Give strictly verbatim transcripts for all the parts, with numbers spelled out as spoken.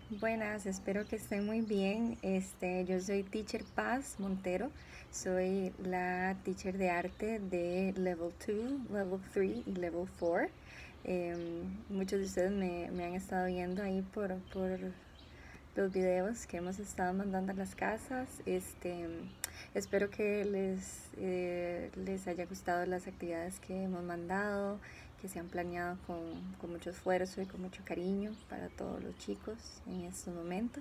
Buenas, espero que estén muy bien. Este, yo soy Teacher Paz Montero, soy la teacher de arte de Level dos, Level tres y Level cuatro. Em, muchos de ustedes me, me han estado viendo ahí por, por los videos que hemos estado mandando a las casas. Este, espero que les, eh, les haya gustado las actividades que hemos mandado, que se han planeado con, con mucho esfuerzo y con mucho cariño para todos los chicos en estos momentos.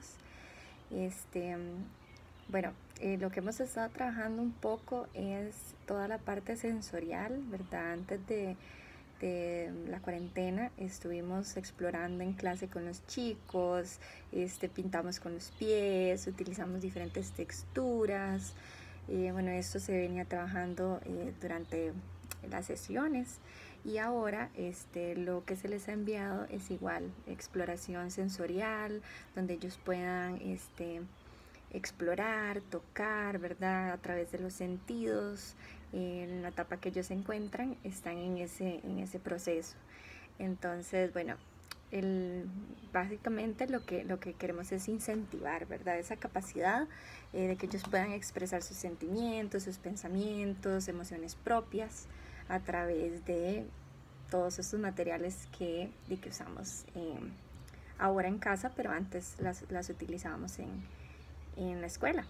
Este, bueno, eh, lo que hemos estado trabajando un poco es toda la parte sensorial, ¿verdad? Antes de, de la cuarentena estuvimos explorando en clase con los chicos, este, pintamos con los pies, utilizamos diferentes texturas. Eh, bueno, esto se venía trabajando eh, durante las sesiones y ahora este, lo que se les ha enviado es igual, exploración sensorial, donde ellos puedan este, explorar, tocar, ¿verdad? A través de los sentidos. En la etapa que ellos se encuentran, están en ese, en ese proceso. Entonces, bueno, el, básicamente lo que, lo que queremos es incentivar, ¿verdad? Esa capacidad eh, de que ellos puedan expresar sus sentimientos, sus pensamientos, emociones propias a través de todos estos materiales que, de que usamos eh, ahora en casa, pero antes las, las utilizábamos en, en la escuela.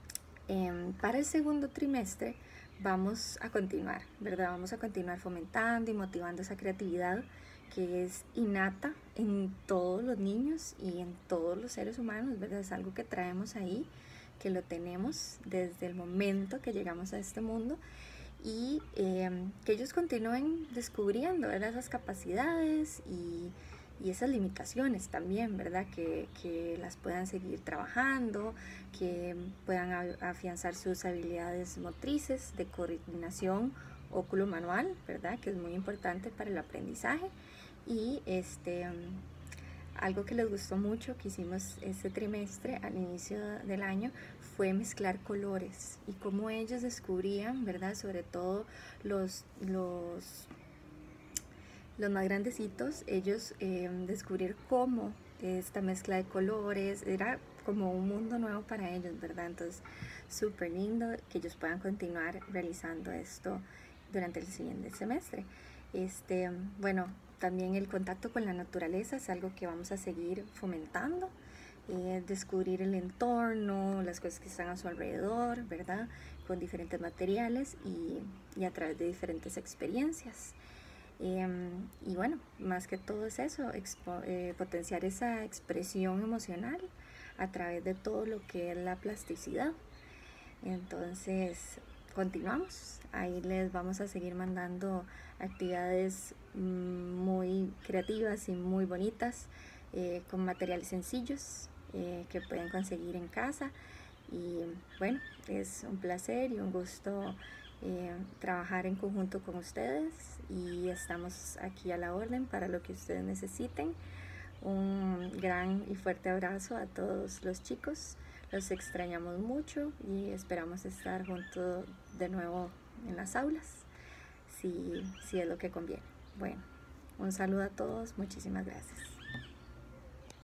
Eh, para el segundo trimestre vamos a continuar, ¿verdad? Vamos a continuar fomentando y motivando esa creatividad que es innata en todos los niños y en todos los seres humanos, ¿verdad? Es algo que traemos ahí, que lo tenemos desde el momento que llegamos a este mundo y eh, que ellos continúen descubriendo, ¿verdad? Esas capacidades y, y esas limitaciones también, ¿verdad? Que, que las puedan seguir trabajando, que puedan afianzar sus habilidades motrices de coordinación óculo-manual, ¿verdad? Que es muy importante para el aprendizaje. Y este, algo que les gustó mucho que hicimos este trimestre al inicio del año fue mezclar colores y cómo ellos descubrían, ¿verdad? Sobre todo los, los, los más grandecitos, ellos eh, descubrir cómo esta mezcla de colores era como un mundo nuevo para ellos, ¿verdad? Entonces, súper lindo que ellos puedan continuar realizando esto durante el siguiente semestre. Este, bueno, también el contacto con la naturaleza es algo que vamos a seguir fomentando. Eh, descubrir el entorno, las cosas que están a su alrededor, ¿verdad? Con diferentes materiales y, y a través de diferentes experiencias. Eh, y bueno, más que todo es eso, expo, eh, potenciar esa expresión emocional a través de todo lo que es la plasticidad. Entonces, continuamos. Ahí les vamos a seguir mandando actividades muy creativas y muy bonitas eh, con materiales sencillos eh, que pueden conseguir en casa. Y bueno, es un placer y un gusto eh, trabajar en conjunto con ustedes y estamos aquí a la orden para lo que ustedes necesiten. Un gran y fuerte abrazo a todos los chicos. Los extrañamos mucho y esperamos estar juntos de nuevo en las aulas, si, si es lo que conviene. Bueno, un saludo a todos. Muchísimas gracias.